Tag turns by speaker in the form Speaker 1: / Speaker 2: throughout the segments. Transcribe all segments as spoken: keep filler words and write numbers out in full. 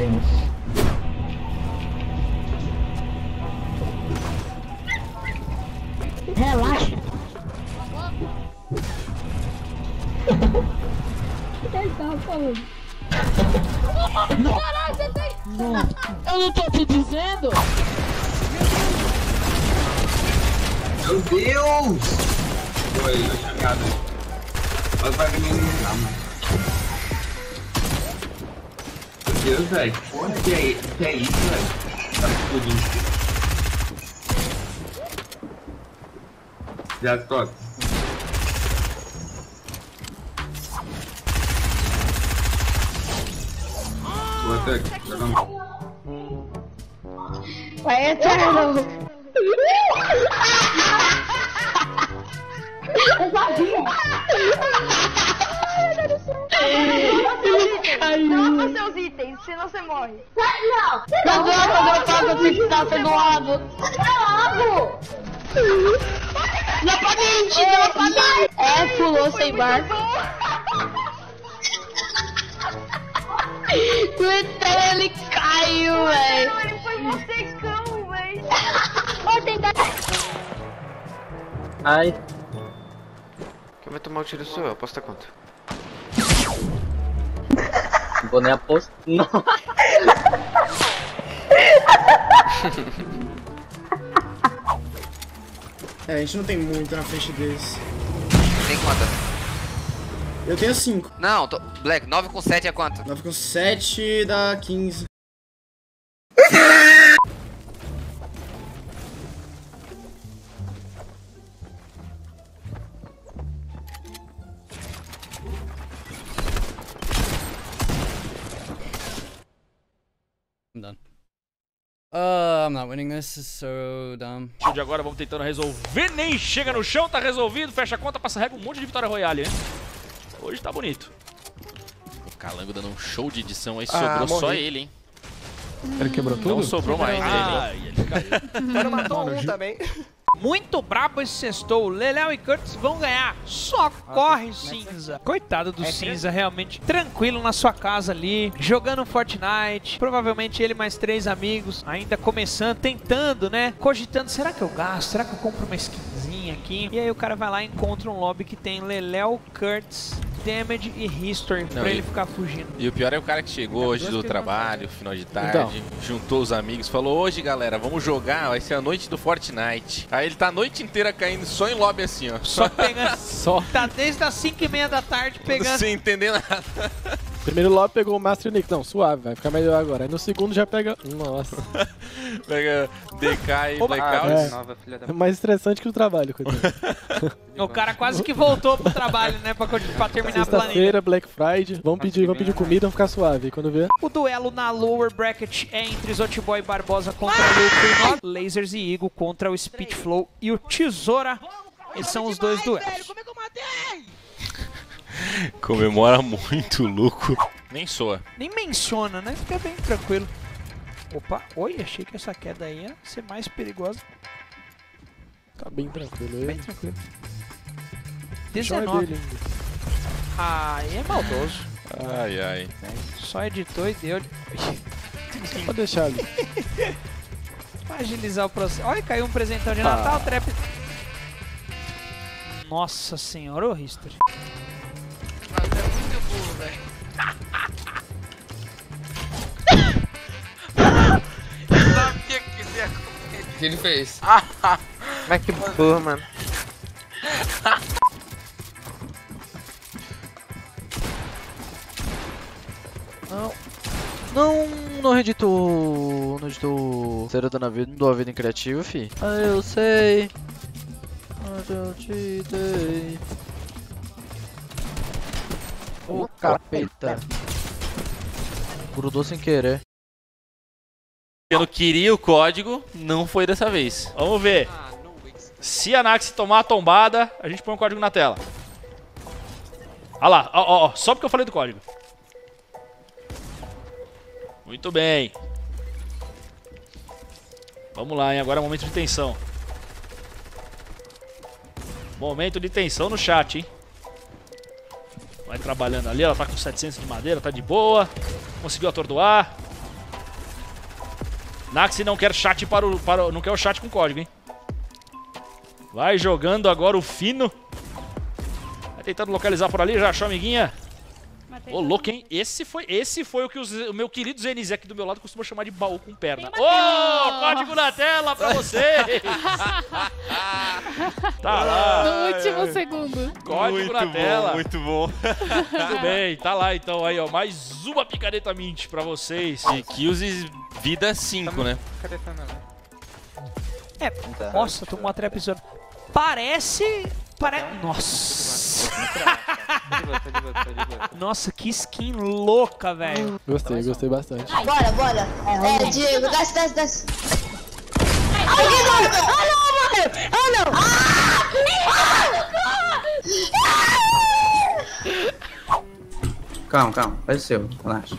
Speaker 1: Deus. Relaxa. O que ele tava falando? Caralho, você tem... Não. Eu não tô te dizendo.
Speaker 2: Meu Deus! Foi, na chegada. Olha pra mim, mano. Meu Deus, velho. Porra, que é, que é isso, velho? Tá explodindo. Já toca. Boa tarde, joga mal.
Speaker 1: Vai eterno. Eu sabia. Ele caiu.
Speaker 3: Dropa seus itens, senão você morre.
Speaker 1: Não, não dropa, eu pago se está sendo lavo. Lavo. Não pode mentir, não pode. É, pulou sem barco. Então ele caiu, velho.
Speaker 3: Foi você, cão, velho.
Speaker 1: Vou tentar.
Speaker 4: Ai.
Speaker 5: Quem vai tomar o tiro sou eu, aposta quanto?
Speaker 4: Não vou nem apostar. Não.
Speaker 6: É, a gente não tem muito na frente deles.
Speaker 5: Tem quantas?
Speaker 6: Eu tenho cinco.
Speaker 5: Não, tô... Black, nove com sete é quanto?
Speaker 6: nove com sete dá quinze.
Speaker 7: I'm done. Uh, I'm not winning this. This is so dumb.
Speaker 8: De agora vamos tentando resolver, nem chega no chão, tá resolvido, fecha a conta, passa regra, um monte de vitória royale, hein? Hoje tá bonito.
Speaker 9: O Calango dando um show de edição aí,
Speaker 5: Ah,
Speaker 9: sobrou só
Speaker 5: morri.
Speaker 9: ele, hein?
Speaker 10: Ele quebrou tudo?
Speaker 9: Não sobrou mais
Speaker 8: Ah,
Speaker 9: ele.
Speaker 8: e ele caiu.
Speaker 5: O cara matou um também.
Speaker 11: Muito brabo esse sextou. Leléo e Curtis vão ganhar. Só corre, Cinza. Coitado do Cinza, realmente tranquilo na sua casa ali, jogando Fortnite. Provavelmente ele mais três amigos, ainda começando, tentando, né? Cogitando, será que eu gasto? Será que eu compro uma skinzinha aqui? E aí o cara vai lá e encontra um lobby que tem Leléo, Curtis, Damage e History,
Speaker 9: Não,
Speaker 11: pra
Speaker 9: e-
Speaker 11: ele ficar fugindo.
Speaker 9: E o pior é o cara que chegou hoje do trabalho, final de tarde,
Speaker 10: Então.
Speaker 9: juntou os amigos, falou: hoje galera, vamos jogar, vai ser a noite do Fortnite. Aí ele tá a noite inteira caindo só em lobby assim, ó.
Speaker 11: Só pegando.
Speaker 10: Só.
Speaker 11: Tá desde as cinco e meia da tarde pegando.
Speaker 9: Sem entender nada.
Speaker 10: Primeiro logo pegou o Master Nick. Não, suave, vai ficar melhor agora. Aí no segundo já pega. Nossa.
Speaker 9: Pega D K e
Speaker 11: Opa.
Speaker 9: Blackout.
Speaker 10: É.
Speaker 5: Nova filha da...
Speaker 10: É mais estressante que o trabalho, coitado.
Speaker 11: O cara quase que voltou pro trabalho, né? Pra, pra terminar a planilha.
Speaker 10: Sexta-feira, Black Friday. Vamos pedir, vamos pedir comida, vamos ficar suave. Aí quando vê.
Speaker 11: O duelo na lower bracket é entre Zotboy Barbosa contra o Luke e Nod, Lasers e Igo contra o Speedflow e o Tesoura. Esses são os dois duelos.
Speaker 9: Comemora muito o Luco. Nem soa.
Speaker 11: Nem menciona, né? Fica bem tranquilo. Opa, oi, achei que essa queda aí ia ser mais perigosa.
Speaker 10: Tá bem tranquilo.
Speaker 11: Bem
Speaker 10: Ele.
Speaker 11: tranquilo.
Speaker 10: O chão é
Speaker 11: dezenove.
Speaker 10: dele ainda.
Speaker 11: Ah, aí é maldoso.
Speaker 9: Ai, ai.
Speaker 11: Só editou e deu.
Speaker 10: Pode deixar ali.
Speaker 11: Pra agilizar o processo. Olha, caiu um presentão de
Speaker 10: Ah.
Speaker 11: Natal, trap. Nossa senhora, ô History.
Speaker 5: O que ele fez? Mas que burro, mano.
Speaker 4: Não. Não, não editou. Não editou. Sério, dando a vida, não dou a vida em criativo, fi. Ah, eu sei. Onde eu te dei. Ô, capeta. Grudou sem querer.
Speaker 9: Eu não queria o código, não foi dessa vez.
Speaker 8: Vamos ver. Se a Nax tomar a tombada, a gente põe o código na tela. Olha lá, ó, ó, ó, só porque eu falei do código. Muito bem. Vamos lá, hein? Agora é momento de tensão. Momento de tensão no chat, hein? Vai trabalhando ali, ela tá com setecentos de madeira, tá de boa. Conseguiu atordoar. Naxi não quer chat para o, para o... Não quer o chat com código, hein? Vai jogando agora o fino. Vai tentando localizar por ali. Já achou, amiguinha? Ô, louco, hein? Esse foi, esse foi o que os, o meu querido Zeniz aqui do meu lado costuma chamar de baú com perna. Ô, oh, código na tela pra vocês! Tá lá.
Speaker 12: No último segundo.
Speaker 8: Código
Speaker 9: muito
Speaker 8: na
Speaker 9: bom,
Speaker 8: tela.
Speaker 9: Muito bom.
Speaker 8: Tudo bem, tá lá então aí, ó. Mais uma picareta mint pra vocês.
Speaker 9: De kills e vida cinco, né?
Speaker 5: Cadê a
Speaker 11: É, nossa, tomou uma trap zone. Parece... Parece... Nossa. Nossa, que skin louca, velho.
Speaker 10: Gostei, gostei bastante.
Speaker 1: Bora, bora. É, Diego, desce, desce, desce. Ai, que louco! Ah, não, morreu! Ah, não! Ah!
Speaker 13: Calma, calma. Faz o seu. Relaxa.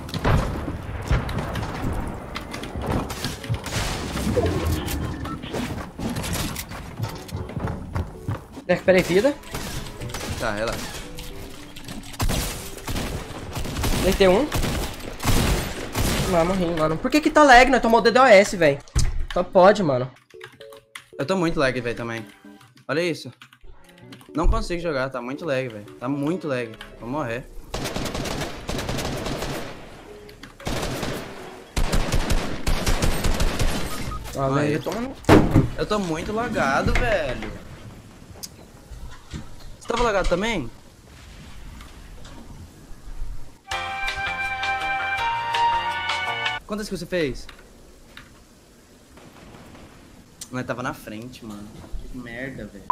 Speaker 14: Recuperei vida.
Speaker 13: Tá, relaxa.
Speaker 14: Deitei um. Não, morri, mano. Por que que tá lag? Nós tomou o D D O S, velho. Só pode, mano.
Speaker 13: Eu tô muito lag, velho, também. Olha isso. Não consigo jogar, tá muito lag, velho. Tá muito lag. Vou morrer.
Speaker 14: Ah,
Speaker 13: Ai,
Speaker 14: velho,
Speaker 13: eu, tô... eu tô muito lagado, velho. Você tava lagado também? Quantas que você fez? Nós tava na frente, mano. Que merda, velho.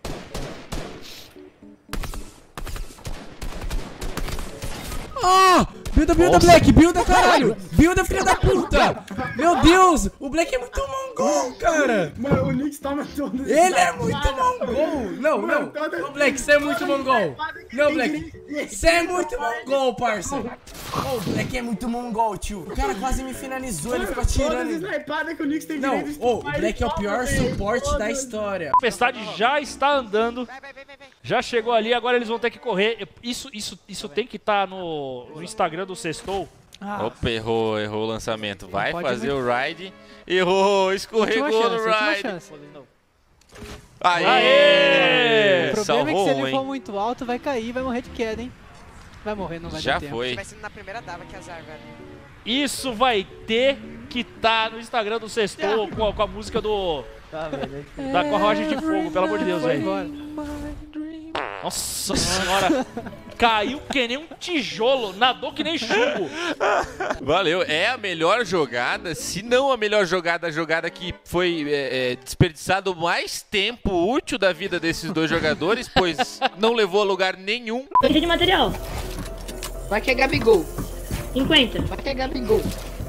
Speaker 15: Ah! Builda, builda, Black! Builda, caralho! Builda, filha da puta! Meu Deus! O Black é muito mongol, cara!
Speaker 6: Mano, o Nix tá matando.
Speaker 15: Ele é muito mongol! Não, não! Ô, Black, você é muito mongol! Não, Black! Você é muito mongol, parça! Ô, o Black é muito mongol, tio! O cara quase me finalizou, ele ficou atirando.
Speaker 6: Que o Nix tem
Speaker 15: não, ô, o Black é o pior suporte da história.
Speaker 8: A tempestade já está andando. Já chegou ali, agora eles vão ter que correr. Isso, isso, isso tem que estar tá no, no Instagram do Sextou.
Speaker 9: Ah. Opa, errou, errou o lançamento. Vai fazer o ride. Errou, escorregou
Speaker 12: chance,
Speaker 9: no ride.
Speaker 12: Chance.
Speaker 9: Aê!
Speaker 12: Aê! O problema
Speaker 9: Salvou,
Speaker 12: é que se ele
Speaker 9: hein?
Speaker 12: for muito alto, vai cair, vai morrer de queda, hein? Vai morrer, não vai
Speaker 9: Já
Speaker 12: ter tempo.
Speaker 9: foi.
Speaker 5: Vai sendo na primeira dava que azar, velho.
Speaker 8: Isso vai ter que estar tá no Instagram do Sextou com, a, com a música do...
Speaker 14: Tá, velho.
Speaker 8: Da carruagem de fogo, pelo amor de Deus, velho. Nossa senhora. Caiu que nem um tijolo, nadou que nem chumbo.
Speaker 9: Valeu, é a melhor jogada, se não a melhor jogada, a jogada que foi é, é, desperdiçado mais tempo útil da vida desses dois jogadores, pois não levou a lugar nenhum.
Speaker 1: Perdi de material.
Speaker 14: Vai que é Gabigol.
Speaker 1: cinquenta.
Speaker 14: Vai que é Gabigol.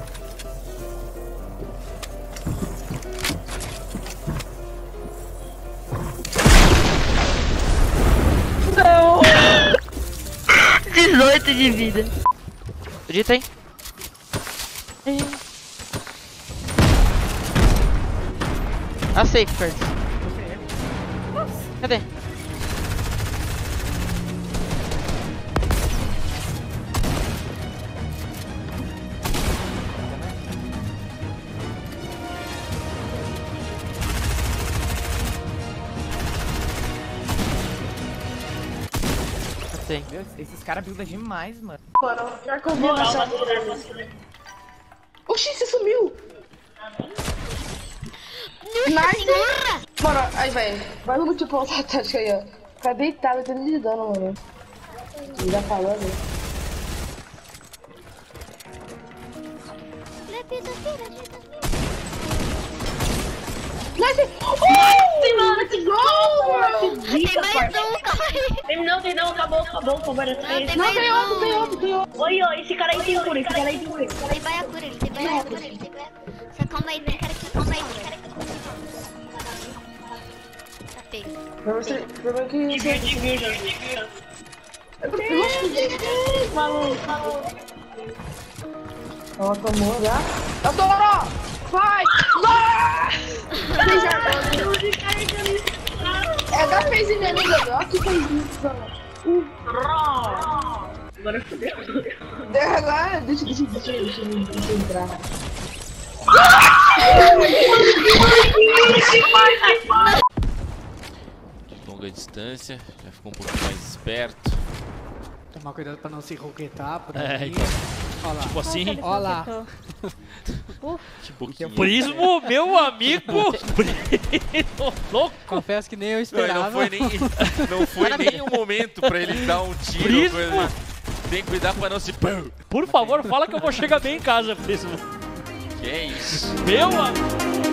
Speaker 1: Não. dezoito de vida.
Speaker 14: Acredita, hein? A safe, Curtis. Cadê?
Speaker 5: Meu, esses caras buildam demais, mano.
Speaker 1: Mano, pior que eu vi nessa...
Speaker 14: Oxi, você sumiu!
Speaker 1: Nice!
Speaker 14: Mano, aí, velho. Vai no tipo outra tática aí, ó. Fica deitado, tendo de dano, mano. Ele já falou, né?
Speaker 1: Nice! Oh, mano, let's go! Tem mais um! Tem não, tem não, acabou, acabou, por favor. Não, tem outro, tem outro, tem outro. Oi, oi, esse cara aí tem cura, esse cara aí tem cura. Tem baia cura, ele tem baia cura, ele tem baia cura. Você calma aí, tem cara que você calma aí, tem cara que tá feio.
Speaker 14: Pra você, pra ver que...
Speaker 1: Desviou, desviou, já, desviou. Falou, falou.
Speaker 14: Ela tomou já. Adoro! Vai! É da fez inimigo, olha que fez isso. Agora fodeu. Agora, deixa, deixa, deixa, deixa, deixa eu entrar.
Speaker 9: De longa distância, já ficou um pouquinho mais esperto.
Speaker 12: Tomar cuidado pra não se roquetar por
Speaker 8: É,
Speaker 12: aí.
Speaker 8: então.
Speaker 12: Olha lá.
Speaker 8: Tipo assim.
Speaker 12: Olha lá.
Speaker 9: Tipo,
Speaker 8: Prismo, meu amigo! Prismo, louco!
Speaker 12: Confesso que nem eu
Speaker 9: Não,
Speaker 12: esperava.
Speaker 9: não foi nem, não foi nem um momento pra ele dar um tiro.
Speaker 8: Prismo?
Speaker 9: Coisa. Tem que cuidar pra não se...
Speaker 8: Por favor, fala que eu vou chegar bem em casa, Prismo.
Speaker 9: Que é isso?
Speaker 8: Meu amigo!